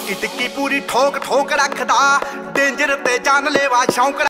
ਟਿੱਕੀ ਟਿੱਕੀ ਪੂਰੀ ਠੋਕ ਠੋਕ ਰੱਖਦਾ, ਡੇਂਜਰ ਤੇ ਜਾਨਲੇਵਾ ਸ਼ੌਂਕ